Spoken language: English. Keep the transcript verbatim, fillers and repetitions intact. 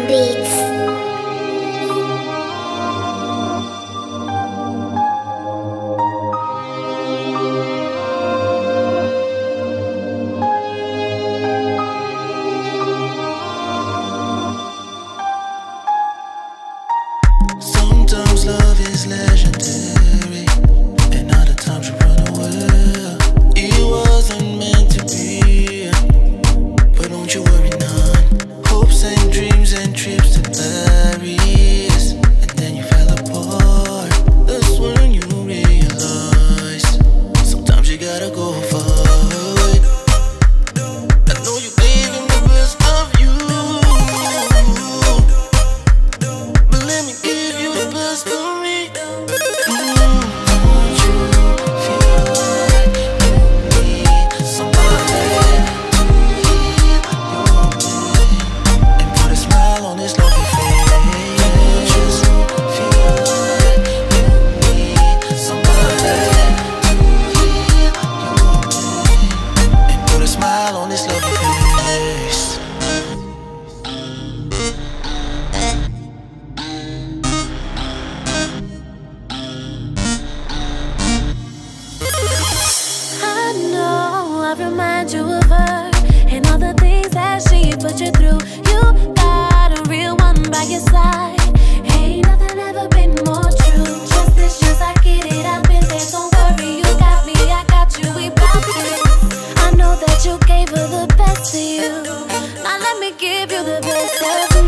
Beatz. Sometimes love is legendary, and other times you run away. It wasn't meant to be, but don't you worry none. Hopes and dreams and trips to Paris, and then you fell apart. That's when you realize sometimes you gotta go far. I know you gave him the best of you, but let me give you the best of me. Mm, don't you feel like you need somebody to heal your pain and put a smile on this lovely face? Just feel like you need somebody to heal your pain and put a smile on this lovely face. I know I remind you of her and all the things that she put you through. You got a real one by your side. Ain't nothing ever been more true. Trust this, just I get it. I've been there. Don't worry, you got me. I got you. We bout this. I know that you gave her the best of you. Now let me give you the best of me.